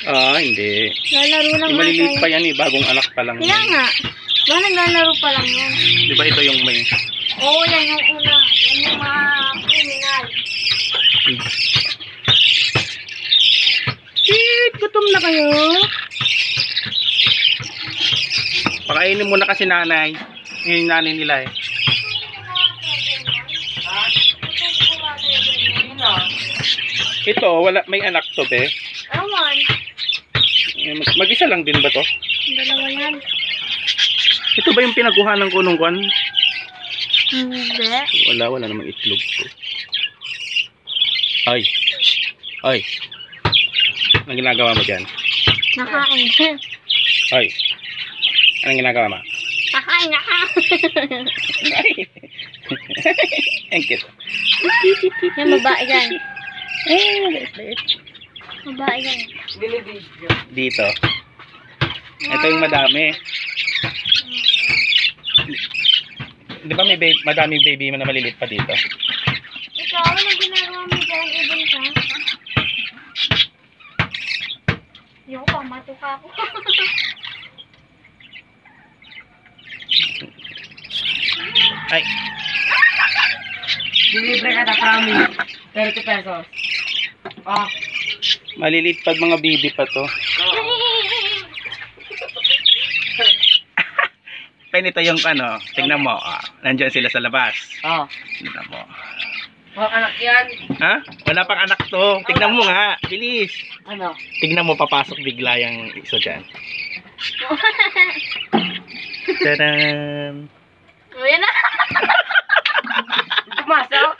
Hindi. Lalaro lang Yung maliliit pa yan eh, bagong anak pa lang. Kaya nga. Ba, naglalaro pa lang yan. Di ba ito yung may... Oo, yan yung una. Yan yung mga criminal. Gutom na kayo? Pakainin mo na kasi nanay. Yung nanay nila eh. Ito, wala, may anak to be. Awan. Mag-isa lang din ba to? Dalawa yan. Ito ba yung pinaguhanan ko nung kwan? Hindi. Wala namang itlog to. Ay. Anong ginagawa mo dyan? Nakain. Ay. Anong ginagawa mo? Nakain. Ay. Ang cute. Yan, babae yan. Bait. Babae yan. Dito. Ito yung madami. Di ba may madaming baby na maliliit pa dito? Ikaw, anong ginagawa mo dyan? Ibon ka? Yung pamatuka ako. Ay. Dilibre ka na kami. 30 pesos. Maliliit pa mga baby pa to. Ito yung ano, tingnan mo. Nandiyan sila sa labas. Tingnan mo. Anak yan. Ha? Wala pang anak to. Tignan mo nga. Bilis. Ano? Tignan mo, papasok bigla yung isa dyan. Tadam! O, yan na. Pumasok?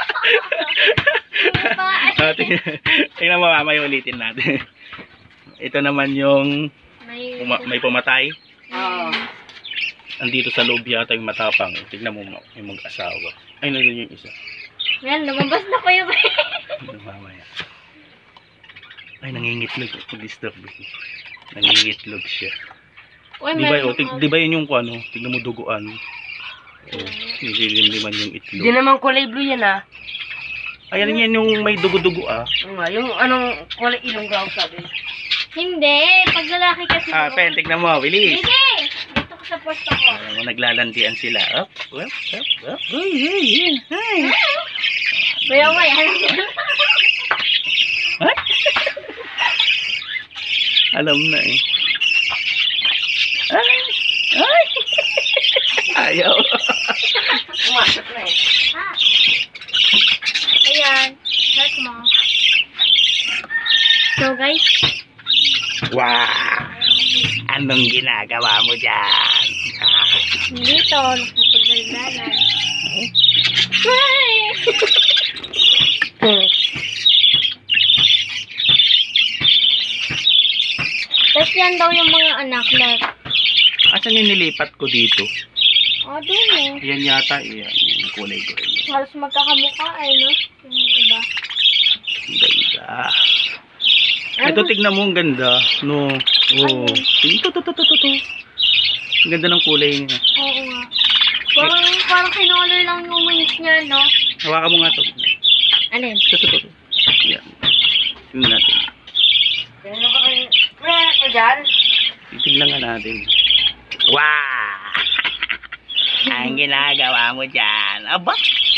Tingnan mo, mamaya ulitin natin. Ito naman yung may pumatay. Andito sa loob yata yung matapang. Tignan mo yung mag-asawa. Ay, nandun yung isa. Yan, lumabas na ko yung Mamaya. Ay, nangingitlog. Disturb. Nangingitlog siya. Di ba yun yung ano? Tignan mo duguan. Nililimliman yung itlog. Hindi naman kulay blue yan Ayan yan yung may dugo-dugo Yung anong kulay ilong daw sabi. Hindi, pag lalaki kasi. Pen, tignan mo. Bilis. Hindi. Dito ko sa posto ko. Naglalandian sila. Up. Hi. Kaya nga yan. Alam na eh. Ay! Ayaw. Pumasok na eh. Ayan. Heart mo. So guys. Wow! Anong ginagawa mo dyan? Dito, nakapagdaldalan. Hi! Tapos yan daw yung mga anak na. Asan yung nilipat ko dito? Doon eh. Yan yata. Yan yung kulay ko. Halos magkakamukha no? Yung iba. Ganda. Ito, tignan mo, ang ganda. No. Ito. Ang ganda ng kulay niya. Oo nga. Parang kinolor lang yung wings niya, no? Hawakan mo nga ito. Alin? Ito. Yan. Tingnan natin. Tingnan ka kayo. May anak mo dyan? Tignan nga natin. Wow! Ang ginagawa mo dyan. Aba!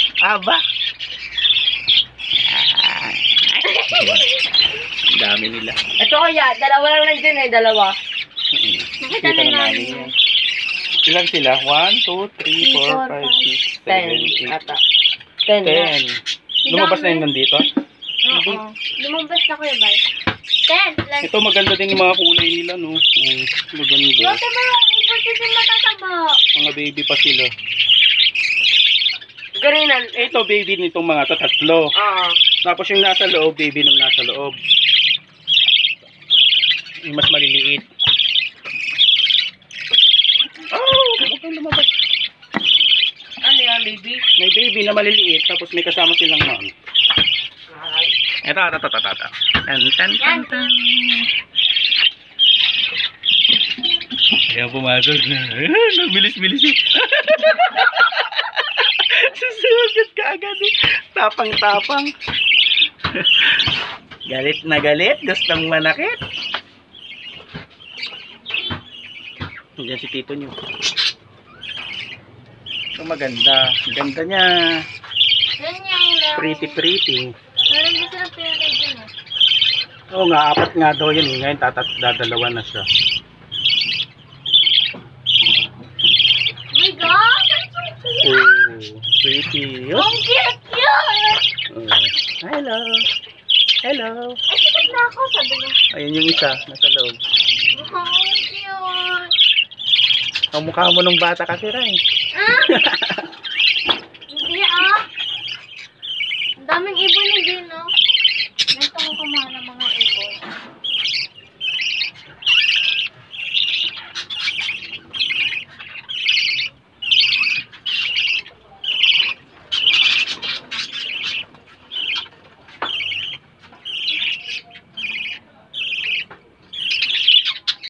Ang dami nila. Ito kaya, dalawa lang nandun dalawa. Nakita na namin yan. Ilan sila? 1, 2, 3, 4, 5, 6, 7, 8, Ata. 10. 10. Lumabas na yun nandito? Oo. Lumabas na Kuya Bay. 10. Ito maganda din yung mga kulay nila, no? Maganda. Lote ba yung ipon kasi matataba? Mga baby pa sila. Ganinan. Ito, baby nitong mga tatlo. Tapos yung nasa loob, baby nung nasa loob. Yung mas maliliit. Huwag kang lumabas. Ano yan, baby? May baby na maliliit, tapos may kasama silang mom. Ito. Tan. Kaya pumasok na. Bilis-bilis eh. Susugod ka agad eh. Tapang-tapang. Galit na galit. Gustong manakit. Diyan si tito nyo. So maganda. Ganda niya. Yan yung Pretty pretty. Meron din silang pinatay dyan eh. Oo nga, 4 nga daw yun. Ngayon dadalawa na siya. Oh my God! That's so cute! Oh, pretty. Oh. Ang cute! Oh. Hello. Hello. Ay, sikat na ako, sabi niya. Ayun yung isa, nasa loob. Oh, cute! Ang mukha mo nung bata kasi rin. Ah!